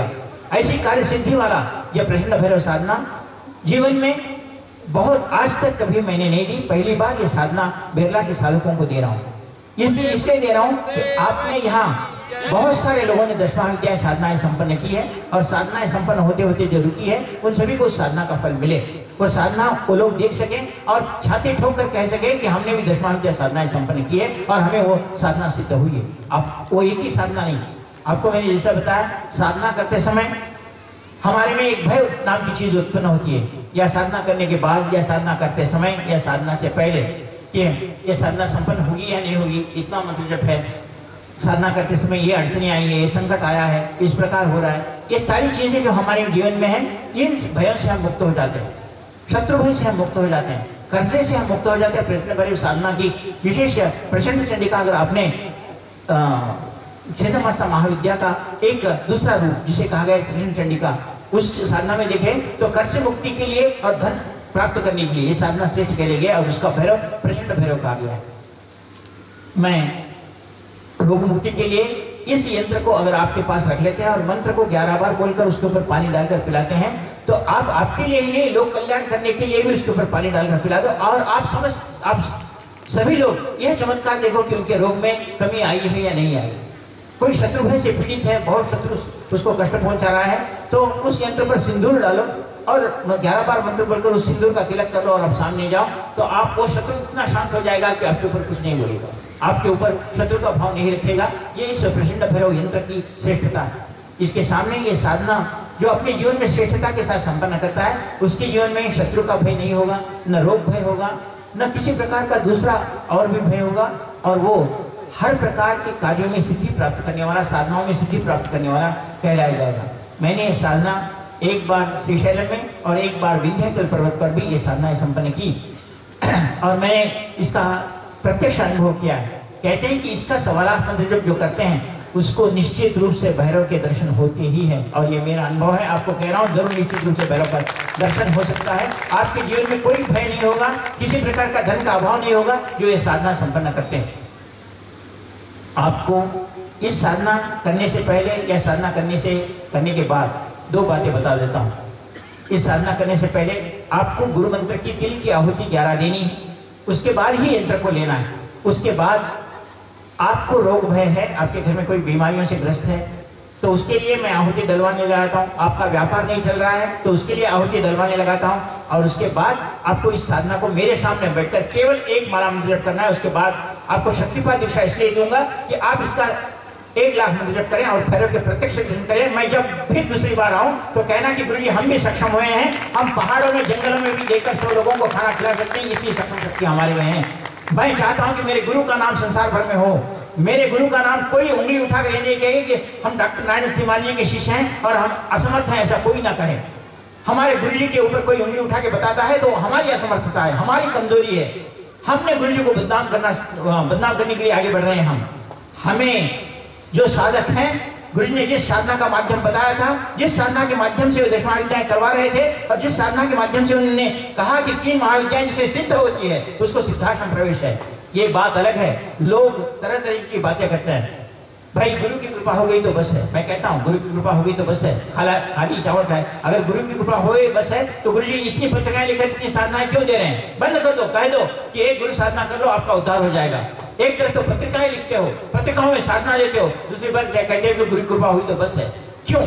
ऐसी कार्य सिद्धि वाला यह प्रचंड भैरव साधना जीवन में बहुत आज तक कभी मैंने नहीं दी, पहली बार ये साधना बिरला के साधकों को दे रहा हूँ। इसलिए इसलिए दे रहा हूँ कि आपने यहाँ बहुत सारे लोगों ने दस महाविद्याएं साधनाएं संपन्न की है और साधनाएं संपन्न होते होते जो रुकी है उन सभी को साधना का फल मिले, वो साधना को लोग देख सकें और छाती ठोक कर कह सकें कि हमने भी दस महाविद्या साधनाएं संपन्न की है और हमें वो साधना सिद्ध हुई है। अब वो एक ही साधना नहीं, आपको मैंने जैसा बताया साधना करते समय हमारे में एक भय नाम की चीज उत्पन्न होती है, या साधना करने के बाद या साधना करते समय या साधना से पहले कि ये साधना संपन्न होगी या नहीं होगी, इतना मतलब जब है साधना करते समय ये अड़चने आई है, ये संकट आया है, इस प्रकार हो रहा है। ये सारी चीजें जो हमारे जीवन में हैं, इन भयों से हम मुक्त हो जाते हैं, शत्रु भय से हम मुक्त हो जाते हैं, कर्जे से हम मुक्त हो जाते हैं। प्रचंड भैरव साधना की विशेष प्रचंड चंडिका अगर आपने छिन्नमस्ता महाविद्या का एक दूसरा रूप जिसे कहा गया प्रचंड चंडिका, उस साधना में देखें तो कर्ज मुक्ति के लिए और धन प्राप्त करने के लिए ये साधना श्रेष्ठ के लिए गया और उसका भैरव प्रचंड भैरव कहा गया है। मैं रोग मुक्ति के लिए इस यंत्र को अगर आपके पास रख लेते हैं और मंत्र को ग्यारह बार बोलकर उसके ऊपर पानी डालकर पिलाते हैं तो आप आपके लिए ही लोक कल्याण करने के लिए भी उसके ऊपर पानी डालकर पिला दो और आप समझ आप सभी लोग यह चमत्कार देखो कि उनके रोग में कमी आई है या नहीं आई। कोई शत्रु भय से पीड़ित है, बहुत शत्रु उसको कष्ट पहुंचा रहा है, तो उस यंत्र पर सिंदूर डालो और ग्यारह बार मंत्र बोलकर उस सिंदूर का तिलक कर लो और आप सामने जाओ तो आप वो शत्रु इतना शांत हो जाएगा कि आपके ऊपर कुछ नहीं बोलेगा, आपके ऊपर शत्रु का भाव नहीं रखेगा। ये इस प्रचंड भैरव यंत्र की श्रेष्ठता है। इसके सामने ये साधना जो अपने जीवन में श्रेष्ठता के साथ संपन्न करता है उसके जीवन में शत्रु का भय नहीं होगा, न रोग भय होगा, न किसी प्रकार का दूसरा और भी भय होगा और वो हर प्रकार के कार्यों में सिद्धि प्राप्त करने वाला, साधनाओं में सिद्धि प्राप्त करने वाला कहलाया जाएगा। मैंने ये साधना एक बार श्रीशैलम में और एक बार विंध्याचल पर्वत पर भी ये साधनाएं संपन्न की और मैंने इसका प्रत्यक्ष अनुभव किया है। कहते हैं कि इसका सवालात मंत्र जब जो करते हैं उसको निश्चित रूप से भैरव के दर्शन होते ही है और ये मेरा अनुभव है, आपको कह रहा हूँ जरूर निश्चित रूप से भैरव का दर्शन हो सकता है। आपके जीवन में कोई भय नहीं होगा, किसी प्रकार का धन का अभाव नहीं होगा जो ये साधना संपन्न करते हैं। आपको इस साधना करने से पहले या साधना करने से करने के बाद दो बातें बता देता हूँ। इस साधना करने से पहले आपको गुरु मंत्र की तिल की आहुति ग्यारह देनी है, उसके बाद ही यंत्र को लेना है। उसके बाद आपको रोग भय है, आपके घर में कोई बीमारियों से ग्रस्त है तो उसके लिए मैं आहुति डलवाने लगाता हूँ। आपका व्यापार नहीं चल रहा है तो उसके लिए आहुति डलवाने लगाता हूँ और उसके बाद आपको इस साधना को मेरे सामने बैठकर केवल एक माला मंत्र जप करना है। उसके बाद आपको शक्तिपात दीक्षा इसलिए दूंगा कि आप इसका एक लाख मंत्र जप करें और भैरव के प्रत्यक्ष दर्शन करें। मैं जब फिर दूसरी बार आऊं तो कहना कि गुरुजी हम भी सक्षम हुए हैं, हम पहाड़ों में जंगलों में भी देखकर सौ लोगों को खाना खिला सकते हैं, इतनी सक्षम शक्ति हमारे में है। मैं चाहता हूं कि मेरे गुरु का नाम संसार भर में हो, मेरे गुरु का नाम कोई उंगली उठाकर ये नहीं कहे कि हम डॉक्टर नारायण श्रीमाली के शिष्य हैं और हम असमर्थ हैं, ऐसा कोई ना कहे। हमारे गुरु जी के ऊपर कोई उंगली उठा के बताता है तो हमारी असमर्थता है, हमारी कमजोरी है। हमने गुरु जी को बदनाम करना बदनाम करने के लिए आगे बढ़ रहे हैं। हम हमें जो साधक हैं, गुरु जी ने जिस साधना का माध्यम बताया था, जिस साधना के माध्यम से वे दस महाविद्याएं करवा रहे थे और जिस साधना के माध्यम से उन्होंने कहा कि तीन महाविद्याएं जिसे सिद्ध होती है उसको सिद्धाश्रम प्रवेश है। ये बात अलग है। लोग तरह तरह की बातें करते हैं, भाई गुरु की कृपा हो गई तो बस है। मैं कहता हूँ गुरु की कृपा हो गई तो बस है, खाला खाली चावल खाए। अगर गुरु की कृपा हो बस है तो गुरु जी इतनी पत्रिकाएं लिखकर इतनी साधनाएं क्यों दे रहे हैं? बंद कर दो, कह दो कि एक गुरु साधना कर लो आपका उद्धार हो जाएगा। एक तरफ तो पत्रिकाएं लिखते हो, पत्रिकाओं में साधना देते हो, दूसरी बार क्या कहते हो कि गुरु कृपा हुई तो बस है। क्यों?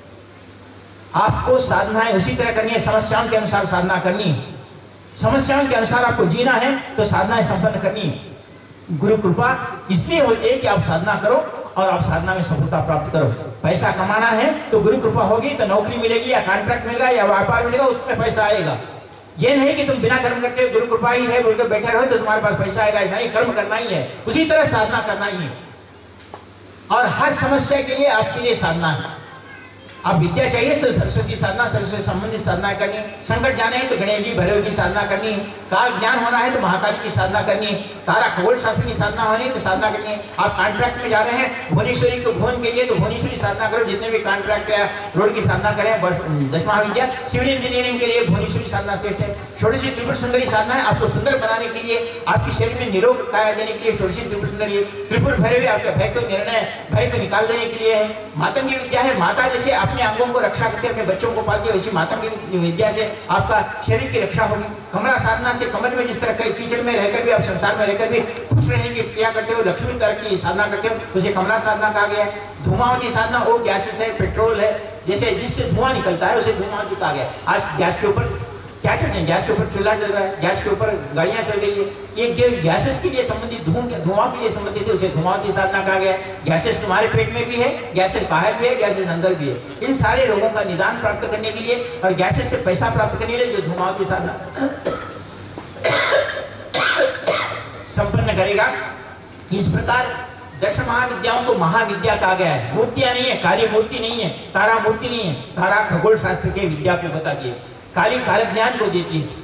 आपको साधनाएं उसी तरह करनी है, समस्याओं के अनुसार साधना करनी है, समस्याओं के अनुसार आपको जीना है तो साधनाएं संपन्न करनी है। गुरु कृपा इसलिए होती है कि आप साधना करो और आप साधना में सफलता प्राप्त करो। पैसा कमाना है तो गुरु कृपा होगी तो नौकरी मिलेगी या कॉन्ट्रैक्ट मिलेगा या व्यापार मिलेगा, उसमें पैसा आएगा। ये नहीं कि तुम बिना कर्म करके गुरु कृपा ही है बोलकर बैठे रहो तो तुम्हारे पास पैसा आएगा, ऐसा नहीं। कर्म करना ही है, उसी तरह साधना करना ही है और हर समस्या के लिए आपके लिए साधना है। आप विद्या चाहिए तो सरस्वती साधना, सरस्वती संबंधित साधना करनी है। संकट जाने हैं तो गणेश जी भैरव की साधना करनी है। काल ज्ञान होना है तो महाकाली की साधना करनी है। तारा खगोल शास्त्र की साधना होनी तो साधना करनी है। आप कॉन्ट्रैक्ट में जा रहे हैं भुवनेश्वरी को भुवन के लिए तो भुवनेश्वरी साधना करो। जितने भी कॉन्ट्रैक्ट या रोड की साधना करें, दसवां विद्या सिविल इंजीनियरिंग के लिए भुवनेश्वरी साधना श्रेष्ठ है। षोडशी त्रिपुर सुंदरी साधना है आपको सुंदर बनाने के लिए, आपके शरीर में निरोग काया देने के लिए षोडशी त्रिपुर सुंदरी। त्रिपुर भैरवी आपके भय को निर्णय भय को निकाल देने के लिए है। मातंगी विद्या है, माता जैसे अपने अंगों को रक्षा करते अपने बच्चों को पालती है, वैसी मातंगी विद्या से आपका शरीर की रक्षा होगी। कमला साधना से कमल में जिस तरह कीचड़ में रहकर भी आप संसार में रहकर भी खुश रहने की क्रिया करते हो, लक्ष्मी तरह की साधना करते हो, उसे कमला साधना कहा गया है। धुआंवती साधना वो गैसेस है, पेट्रोल है, जैसे जिससे धुआं निकलता है उसे धुआंवती कहा गया। आज गैस के ऊपर क्या कहते हैं, गैस के ऊपर चूल्हा चल रहा है, गैस के ऊपर गाड़ियां चल रही है, ये जो गैसेस के लिए संबंधित धुआं धुआं के लिए संबंधित है उसे धुआंवती साधना कहा गया। गैसेस तुम्हारे पेट में भी है, गैसेस बाहर भी है, गैसेस अंदर भी है। इन सारे रोगों का निदान प्राप्त करने के लिए और गैसेस से पैसा प्राप्त करने के लिए जो धुआंवती साधना संपन्न करेगा। इस प्रकार दश महाविद्याओं को महाविद्या कहा गया है। मूर्तियां नहीं है, काली मूर्ति नहीं है, तारा मूर्ति नहीं है, तारा खगोल शास्त्र के विद्या को बताती है, काली काल ज्ञान को देती है,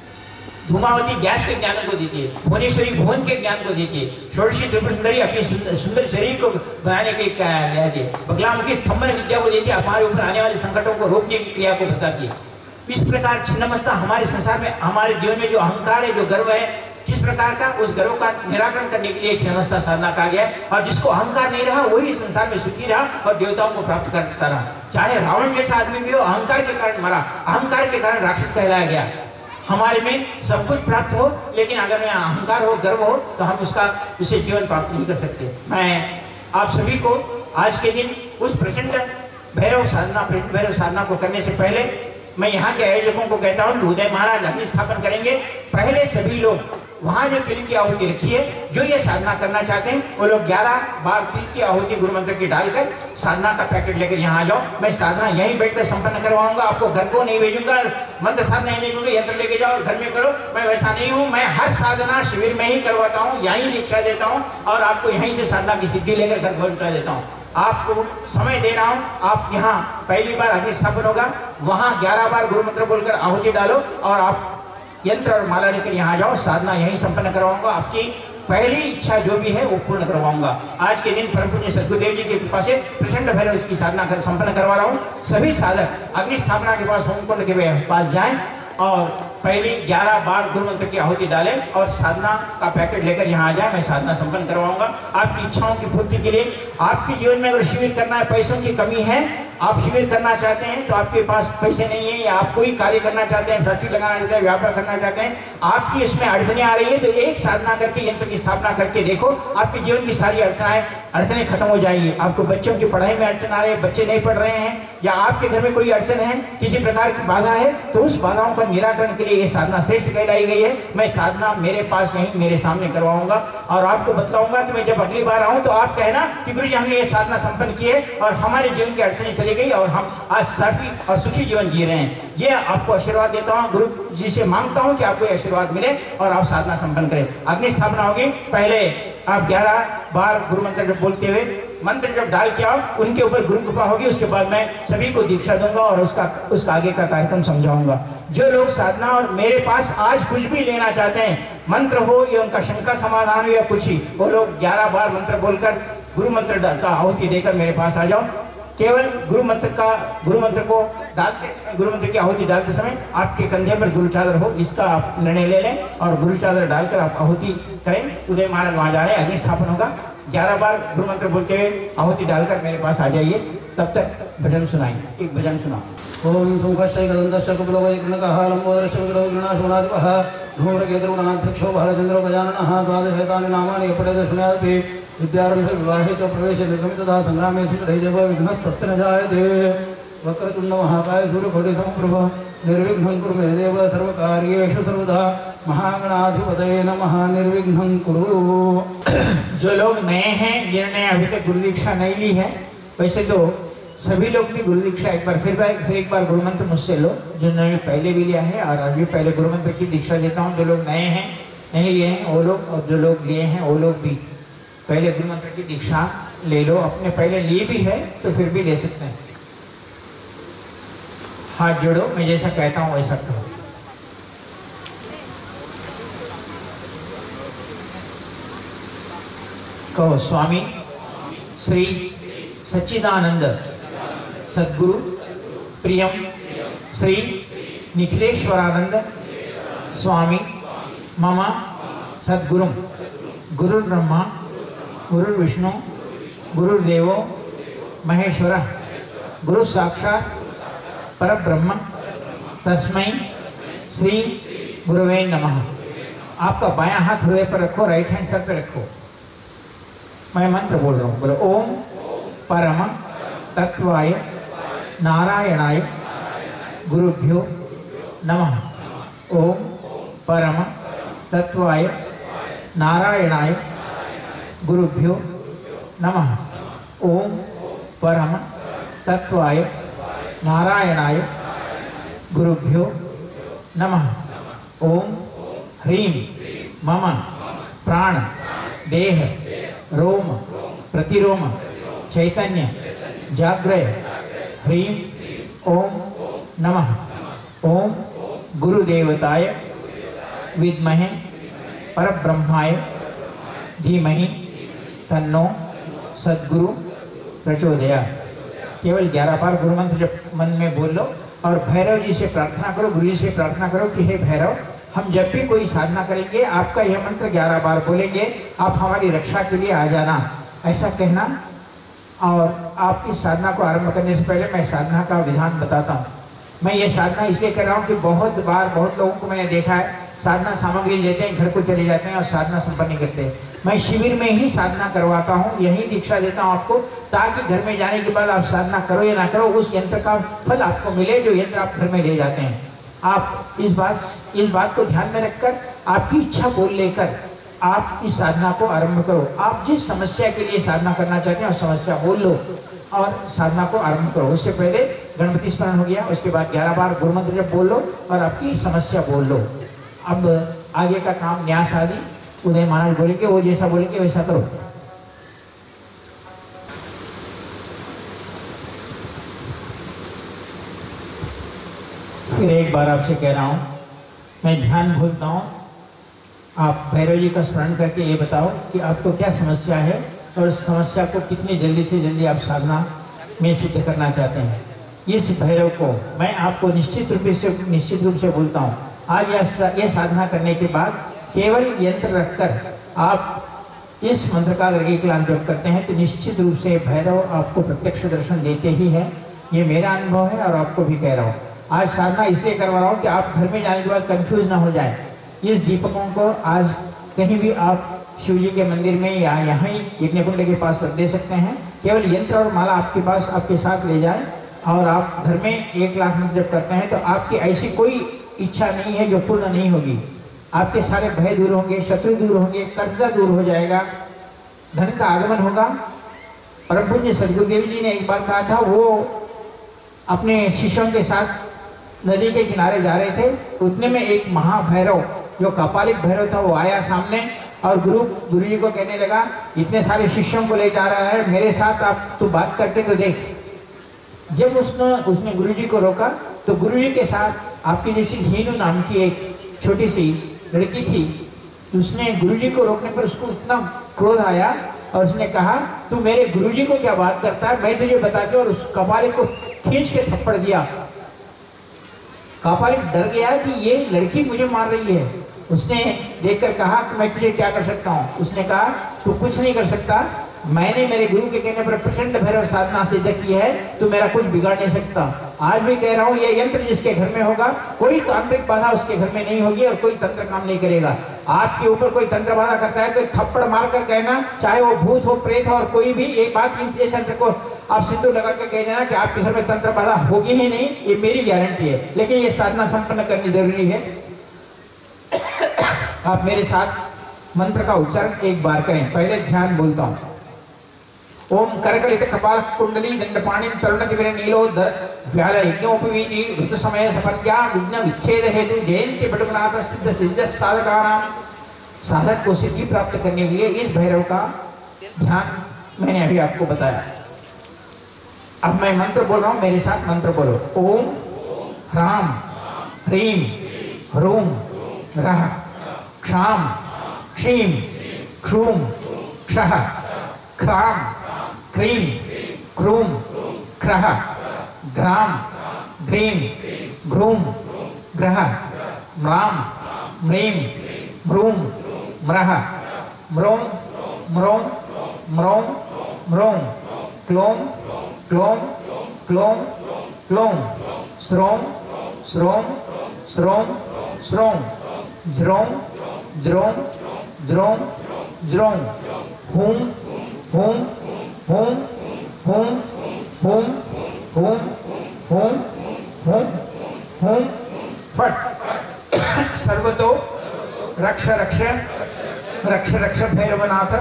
धूमावती गैस के ज्ञान को देती है, भुवनेश्वरी भुवन के ज्ञान को देती है, षोडशी त्रिपुर सुंदरी अपनी सुंदर शरीर को बनाने के देती है, बगलामुखी स्तंभन विद्या को देती है, हमारे ऊपर आने वाले संकटों को रोकने की क्रिया को बताती है। इस प्रकार छिन्नमस्ता हमारे संसार में हमारे जीवन में जो अहंकार है, जो गर्व है, किस प्रकार का उस गर्व का निराकरण करने के लिए छिन्नमस्ता साधना कहा गया है। और जिसको अहंकार नहीं रहा वही संसार में सुखी रहा और देवताओं को प्राप्त करता रहा। चाहे रावण जैसा आदमी भी हो, अहंकार के कारण मरा, अहंकार के कारण राक्षस कहलाया गया। हमारे में सब कुछ प्राप्त हो लेकिन अगर में अहंकार हो, गर्व हो तो हम उसका उसे जीवन प्राप्त नहीं कर सकते। मैं आप सभी को आज के दिन उस प्रचंड भैरव साधना प्रचंड भैरव साधना को करने से पहले मैं यहाँ के आयोजकों को कहता हूँ, उदय महाराज अग्नि स्थापन करेंगे। पहले सभी लोग वहाँ जो तिल की आहुति रखी है, जो ये साधना करना चाहते हैं वो लोग ग्यारह बार तिल की आहुति गुरु मंत्र की डालकर साधना का पैकेट लेकर यहाँ आ जाओ। मैं साधना यहीं बैठकर संपन्न करवाऊंगा, आपको घर को नहीं भेजूंगा, मंत्र साधना नहीं दूंगा, यंत्र लेके जाओ और घर में करो। मैं वैसा नहीं हूँ, मैं हर साधना शिविर में ही करवाता हूँ, यहीं दीक्षा देता हूँ और आपको यहीं से साधना की सिद्धि लेकर घर पहुँचा देता हूँ। आपको समय दे रहा हूँ, आप यहाँ पहली बार अग्नि स्थापन होगा, वहाँ ग्यारह बार गुरु मंत्र बोलकर आहुति डालो और आप यंत्र और माला लेकर यहाँ जाओ। साधना यहीं संपन्न करवाऊंगा, आपकी पहली इच्छा जो भी है वो पूर्ण करवाऊंगा। आज के दिन परम पूज्य सद्गुरुदेव जी की कृपा से प्रचंड भैरव की साधना कर संपन्न करवा रहा हूँ। सभी साधक अग्नि स्थापना के पास होम कुंड के पास जाएं और पहली ग्यारह बार गुरु मंत्र की आहुति डालें और साधना का पैकेट लेकर यहाँ आ जाए। मैं साधना संपन्न करवाऊंगा आपकी इच्छाओं की पूर्ति के लिए। आपके जीवन में अगर शिविर करना है, पैसों की कमी है, आप शिविर करना चाहते हैं तो आपके पास पैसे नहीं है, या आप कोई कार्य करना चाहते हैं, फैक्ट्री लगाना चाहते हैं, व्यापार करना चाहते हैं, आपकी इसमें अड़चने आ रही है, तो एक साधना करके यंत्र की स्थापना करके देखो, आपके जीवन की सारी अड़चनाएं अड़चने खत्म हो जाएगी। आपको बच्चों की पढ़ाई में अड़चन आ रही है, बच्चे नहीं पढ़ रहे हैं, या आपके घर में कोई अड़चन है, किसी प्रकार की बाधा है, तो उस बाधाओं का निराकरण के लिए ये साधना श्रेष्ठ कहलाई गई है। मैं साधना मेरे पास यहीं मेरे सामने करवाऊंगा और आपको बतलाऊंगा कि मैं जब अगली बार आऊं तो आप कहना कि गुरु जी हमने ये साधना संपन्न की है और हमारे जीवन की अड़चनें चली गई और हम आज साफी और सुखी जीवन जी रहे हैं। ये आपको आशीर्वाद देता हूँ, गुरु जी से मांगता हूँ कि आपको ये आशीर्वाद मिले और आप साधना संपन्न करें। अग्नि स्थापना होगी, पहले आप ग्यारह बार गुरु मंत्र जब बोलते हुए मंत्र जब डाल के आओ, उनके ऊपर गुरु कृपा होगी, उसके बाद मैं सभी को दीक्षा दूंगा और उसका उसका आगे का कार्यक्रम समझाऊंगा। जो लोग साधना और मेरे पास आज कुछ भी लेना चाहते हैं, मंत्र हो या उनका शंका समाधान हो या कुछ ही, वो लोग ग्यारह बार मंत्र बोलकर गुरु मंत्र का आहुति देकर मेरे पास आ जाओ। केवल गुरु मंत्र का गुरु मंत्र को डालते समय, गुरु मंत्र की आहुति डालते समय आपके कंधे पर गुरु चादर हो, इसका आप निर्णय ले लें और गुरु चादर डालकर आप आहुति करें। उदय महाराज वहाँ जा रहे हैं, अग्नि स्थापन होगा, ग्यारह बार गुरु मंत्र बोलते हुए आहुति डालकर मेरे पास आ जाइए। तब तक भजन सुनाएं, एक भजन सुनाओ। ओम सुमुखश्चै गदन्तश्च कुप्लोकैर्णकः लम्बोदरश्च विग्रहगणाशोणाधिपः धूम्रकेतुर्गणाध्यक्षो भालचन्द्रो गजाननः द्वादशैतानि नामानि पठेत् शृणुयात् विद्यारम्भे विवाहे च प्रवेशे निर्गमितदा संग्रामेषु च विघ्नस्तस्य न जायते। वक्रतुण्ड महाकाय सूर्यकोटि समप्रभ निर्विघ्नं कुरु मे देव सर्वकार्येषु सर्वदा महागणाधिपतये नमः। निर्विघ्नं कुरु। जो लोग नए हैं, जिन्होंने अभी तक गुरु दीक्षा नहीं ली है, वैसे तो सभी लोग भी गुरु दीक्षा एक बार फिर फिर एक बार गुरु मंत्र मुझसे लो, जिन्होंने पहले भी लिया है और अभी पहले गुरु मंत्र की दीक्षा देता हूँ। जो लोग नए हैं, नहीं लिए हैं वो लोग, और जो लोग लिए हैं वो लोग भी पहले गुरु मंत्र की दीक्षा ले लो। अपने पहले लिए भी है तो फिर भी ले सकते हैं। हाथ जोड़ो, मैं जैसा कहता हूँ वैसा करो। कहो स्वामी श्री सच्चिदानंद सद्गुरु प्रियम श्री निखिलेश्वरानंद स्वामी मम सद्गुरु गुरु ब्रह्मा गुरु विष्णु गुरुदेवो महेश्वर गुरु साक्षात परब्रह्म तस्मै श्री गुरुवे नमः। आपका बायां हाथ हृदय पर रखो, राइट हैंड सर पे रखो। मैं मंत्र बोल रहा हूँ, बोलो ओम परम तत्वाय नारायणाय गुरुभ्यो नमः। ओम परम तत्वाय नारायणाय गुरुभ्यो नमः। ओम परम तत्वाय नारायणाय गुरुभ्यो नमः। ओम ह्रीं मम प्राण देह रोम प्रतिरोम चैतन्य जाग्रय ह्रीं ओम नमः। ओम गुरुदेवताय विद्महे परब्रह्माय धीमहि तन्नो सद्गुरु प्रचोदयात्। केवल ग्यारह बार गुरु मंत्र जब मन में बोल लो और भैरव जी से प्रार्थना करो, गुरु जी से प्रार्थना करो कि हे भैरव, हम जब भी कोई साधना करेंगे आपका यह मंत्र ग्यारह बार बोलेंगे, आप हमारी रक्षा के लिए आ जाना, ऐसा कहना। और आप इस साधना को आरंभ करने से पहले मैं साधना का विधान बताता हूँ। मैं ये साधना इसलिए कर रहा हूँ कि बहुत बार बहुत लोगों को मैंने देखा है साधना सामग्री लेते हैं, घर को चले जाते हैं और साधना संपन्न नहीं करते। मैं शिविर में ही साधना करवाता हूँ, यही दीक्षा देता हूँ आपको, ताकि घर में जाने के बाद आप साधना करो या ना करो, उस यंत्र का फल आपको मिले जो यंत्र आप घर में ले जाते हैं। आप इस बात इस बात को ध्यान में रखकर आपकी इच्छा बोल लेकर आप इस साधना को आरंभ करो। आप जिस समस्या के लिए साधना करना चाहते हैं उस समस्या बोल लो और साधना को आरंभ करो। उससे पहले गणपति स्मरण हो गया, उसके बाद ग्यारह बार गुरु मंत्र जब बोल लो और आपकी समस्या बोल लो। अब आगे का काम न्यास आदि उदय महाराज बोलेंगे, वो जैसा बोलेंगे वैसा करो। फिर एक बार आपसे कह रहा हूँ, मैं ध्यान भूलता हूँ, आप भैरव जी का स्मरण करके ये बताओ कि आपको क्या समस्या है और उस समस्या को कितनी जल्दी से जल्दी आप साधना में सिद्ध करना चाहते हैं। इस भैरव को मैं आपको निश्चित रूप से निश्चित रूप से बोलता हूँ, आज यह साधना करने के बाद केवल यंत्र रखकर आप इस मंत्र का अगर एक लाख जप करते हैं तो निश्चित रूप से भैरव आपको प्रत्यक्ष दर्शन देते ही है। ये मेरा अनुभव है और आपको भी कह रहा हूँ। आज साधना इसलिए करवा रहा हूँ कि आप घर में जाने के बाद कंफ्यूज ना हो जाए। इस दीपकों को आज कहीं भी आप शिव जी के मंदिर में या यहाँ ही यज्ञकुंड के पास रख दे सकते हैं। केवल यंत्र और माला आपके पास आपके साथ ले जाए और आप घर में एक लाख मंत्र जप करते हैं तो आपकी ऐसी कोई इच्छा नहीं है जो पूर्ण नहीं होगी। आपके सारे भय दूर होंगे, शत्रु दूर होंगे, कर्जा दूर हो जाएगा, धन का आगमन होगा। परम पूज्य सदगुरुदेव जी ने एक बार कहा था, वो अपने शिष्यों के साथ नदी के किनारे जा रहे थे, उतने में एक महाभैरव जो कपालिक भैरव था वो आया सामने और गुरु गुरु जी को कहने लगा, इतने सारे शिष्यों को ले जा रहा है, मेरे साथ आप तो बात करके तो देख। जब उसने उसने गुरु जी को रोका तो गुरु जी के साथ आपकी जैसी हीनू नाम की एक छोटी सी लड़की थी, उसने गुरुजी को रोकने पर उसको इतना क्रोध आया और उसने कहा, तू मेरे गुरुजी को क्या बात करता है, मैं तुझे बताती हूँ। और उस कपालिक को खींच के थप्पड़ दिया। कपालिक डर गया कि ये लड़की मुझे मार रही है। उसने देखकर कहा कि मैं तुझे क्या कर सकता हूँ। उसने कहा, तू कुछ नहीं कर सकता, मैंने मेरे गुरु के कहने पर प्रचंड भैरव साधना सिद्ध की है, तू मेरा कुछ बिगाड़ नहीं सकता। आज भी कह रहा हूँ, ये यंत्र जिसके घर में होगा कोई तांत्रिक बाधा उसके घर में नहीं होगी और कोई तंत्र काम नहीं करेगा। आपके ऊपर कोई तंत्र बाधा करता है तो थप्पड़ मार कर कहना, चाहे वो भूत हो, प्रेत हो और कोई भी, एक बात इस यंत्र को आप सिंदूर लगा के कह देना कि आपके घर में तंत्र बाधा होगी ही नहीं, ये मेरी गारंटी है। लेकिन ये साधना संपन्न करनी जरूरी है। आप मेरे साथ मंत्र का उच्चारण एक बार करें। पहले ध्यान बोलता हूँ। ओम करकलित कपाल कुंडली दंडपाणि तरुणतिमिर नीलोदर व्याल यज्ञोपवीति ऋतु समय सपत्या विघ्न विच्छेद हेतु जयंती बटुकनाथ सिद्ध सिद्ध साधकानाम। साधक को सिद्धि प्राप्त करने के लिए इस भैरव का ध्यान मैंने अभी आपको बताया। अब मैं मंत्र बोल रहा हूँ, मेरे साथ मंत्र बोलो। ओम ह्राम ह्रीम ह्रूम रः क्षाम क्षीम क्षूम क्षः क्राम, क्रीम, क्रूम, क्रह, ग्राम, ग्रीम, ग्रूम, ग्रह, म्राम, म्रीम, म्रूम, म्रह, म्रोम, म्रोम, म्रोम, म्रोम, क्लोम, क्लोम, क्लोम, क्लोम, स्रोम, स्रोम, स्रोम, स्रोम, ज्रोम, ज्रोम, ज्रोम, ज्रोम, हुम, हुम, हुम, हुम, हुम, हुम, हुम, हुम, हुम, फट। सर्वतो रक्ष रक्ष रक्ष रक्ष भैरवनाथ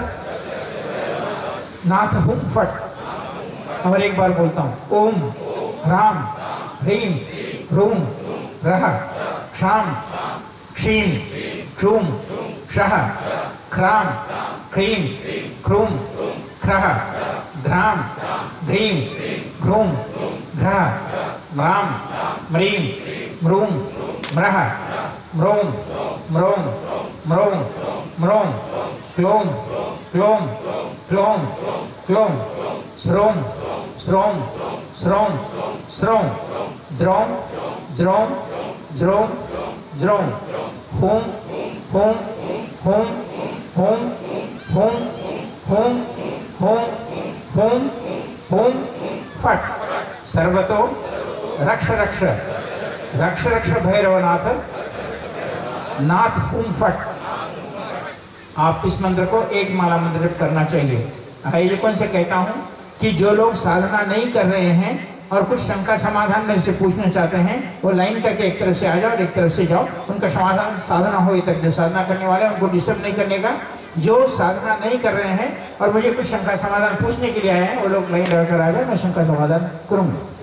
नाथ हुम फट। और एक बार बोलता हूँ, ओम ह्राम ह्रीम ह्रूम रह क्षाम क्षीम क्षूम शह ख्राम क्रीम क्रूम क्रह घ्राम घ्रीम घ्रूम घ्रह म्राम म्रीम म्रूम म्रह म्रोम म्रोम म्रोम म्रोम क्लोम क्लोम क्लोम क्लोम स्रोम स्रोम स्रोम स्रोम ज्रोम ज्रोम ज्रोम ज्रोम हुम हुम हुम हुम हुम हुम हुम हुम हुम फट। सर्वतो रक्ष रक्ष रक्ष रक्ष भैरवनाथ नाथ हुम फट। आप इस मंत्र को एक माला मंत्र करना चाहिए। आयोजकों से कहता हूँ कि जो लोग साधना नहीं कर रहे हैं और कुछ शंका समाधान मेरे से पूछना चाहते हैं, वो लाइन करके एक तरफ से आ जाओ और एक तरफ से जाओ। उनका समाधान साधना हो तक, जो साधना करने वाले हैं उनको डिस्टर्ब नहीं करने का। जो साधना नहीं कर रहे हैं और मुझे कुछ शंका समाधान पूछने के लिए आए हैं, वो लोग लाइन लगाकर आ जाए, मैं शंका समाधान करूँगा।